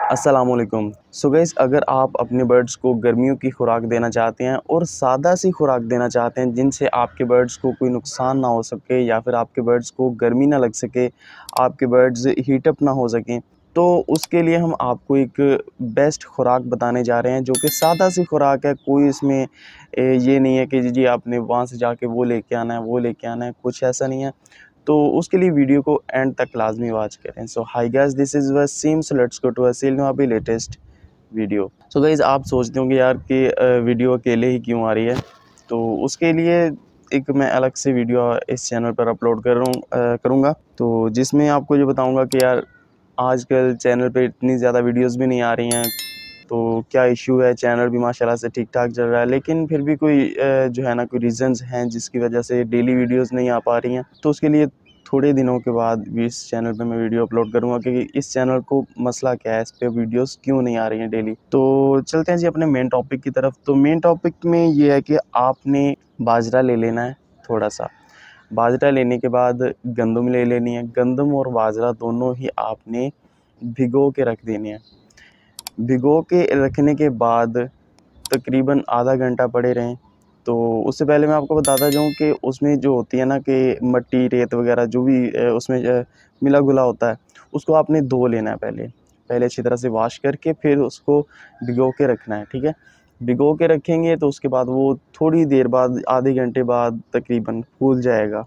अस्सलामुअलैकुम। So guys, अगर आप अपने बर्ड्स को गर्मियों की खुराक देना चाहते हैं और सादा सी खुराक देना चाहते हैं जिनसे आपके बर्ड्स को कोई नुकसान ना हो सके या फिर आपके बर्ड्स को गर्मी ना लग सके, आपके बर्ड्स हीट अप ना हो सकें, तो उसके लिए हम आपको एक बेस्ट खुराक बताने जा रहे हैं जो कि सादा सी खुराक है। कोई इसमें ये नहीं है कि जी आपने वहाँ से जाके वो लेके आना है, वो लेके आना है, कुछ ऐसा नहीं है। तो उसके लिए वीडियो को एंड तक लाजमी वॉच करें। So hi guys, this is Wasim. So let's go to Wasim अभी लेटेस्ट वीडियो। सो गाइस, आप सोचते होंगे यार कि वीडियो अकेले ही क्यों आ रही है, तो उसके लिए एक मैं अलग से वीडियो इस चैनल पर अपलोड करूँगा, तो जिसमें आपको ये बताऊँगा कि यार आजकल चैनल पे इतनी ज़्यादा वीडियोज़ भी नहीं आ रही हैं, तो क्या इशू है। चैनल भी माशाल्लाह से ठीक-ठाक चल रहा है, लेकिन फिर भी कोई जो है ना कोई रीज़न्स हैं जिसकी वजह से डेली वीडियोज़ नहीं आ पा रही हैं। तो उसके लिए थोड़े दिनों के बाद भी इस चैनल पे मैं वीडियो अपलोड करूँगा कि इस चैनल को मसला क्या है, इस पे वीडियोज़ क्यों नहीं आ रही हैं डेली। तो चलते हैं जी अपने मेन टॉपिक की तरफ। तो मेन टॉपिक में ये है कि आपने बाजरा ले लेना है थोड़ा-सा। बाजरा लेने के बाद गंदम ले लेनी है। गंदम और बाजरा दोनों ही आपने भिगो के रख देने हैं। भिगो के रखने के बाद तकरीबन आधा घंटा पड़े रहें। तो उससे पहले मैं आपको बताता जाऊँ कि उसमें जो होती है ना कि मट्टी, रेत वग़ैरह जो भी उसमें मिला-घुला होता है, उसको आपने धो लेना है पहले। पहले अच्छी तरह से वॉश करके फिर उसको भिगो के रखना है, ठीक है? भिगो के रखेंगे तो उसके बाद वो थोड़ी देर बाद, आधे घंटे बाद तकरीबन फूल जाएगा।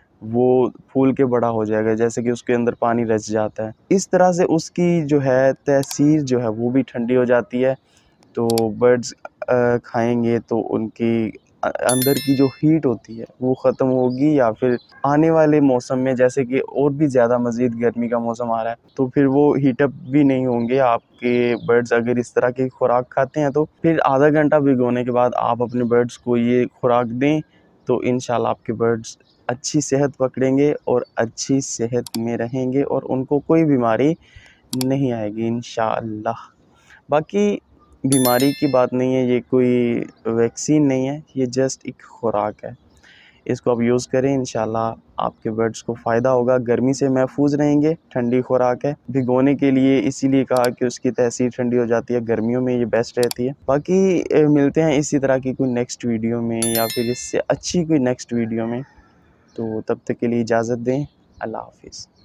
वो फूल के बड़ा हो जाएगा, जैसे कि उसके अंदर पानी रच जाता है। इस तरह से उसकी जो है तासीर जो है वो भी ठंडी हो जाती है। तो बर्ड्स खाएँगे तो उनकी अंदर की जो हीट होती है वो ख़त्म होगी, या फिर आने वाले मौसम में जैसे कि और भी ज़्यादा मज़ीद गर्मी का मौसम आ रहा है, तो फिर वो हीट अप भी नहीं होंगे आपके बर्ड्स अगर इस तरह की खुराक खाते हैं। तो फिर आधा घंटा भिगोने के बाद आप अपने बर्ड्स को ये खुराक दें, तो इंशाल्लाह आपके बर्ड्स अच्छी सेहत पकड़ेंगे और अच्छी सेहत में रहेंगे और उनको कोई बीमारी नहीं आएगी इंशाअल्लाह। बाकी बीमारी की बात नहीं है, ये कोई वैक्सीन नहीं है, ये जस्ट एक खुराक है। इसको आप यूज़ करें, इंशाल्लाह आपके बर्ड्स को फ़ायदा होगा, गर्मी से महफूज़ रहेंगे। ठंडी खुराक है, भिगोने के लिए इसीलिए कहा कि उसकी तासीर ठंडी हो जाती है, गर्मियों में ये बेस्ट रहती है। बाकी मिलते हैं इसी तरह की कोई नेक्स्ट वीडियो में या फिर इससे अच्छी कोई नेक्स्ट वीडियो में, तो तब तक के लिए इजाज़त दें। अल्लाह हाफ़िज़।